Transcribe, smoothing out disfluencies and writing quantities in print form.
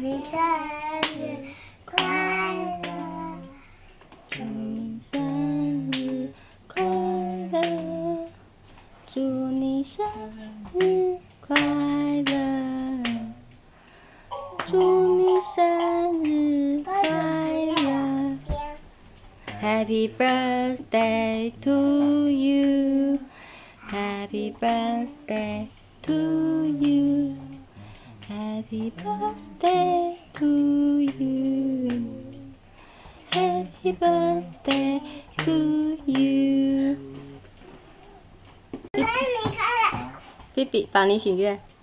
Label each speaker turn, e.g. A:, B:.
A: 你生日快乐，
B: 祝你生日快乐，祝你生日快乐，祝你生日快乐。Happy birthday to you, Happy birthday to you, Happy birthday to you, Happy birthday to you。
A: 那你看了。
B: 比比，帮你许愿。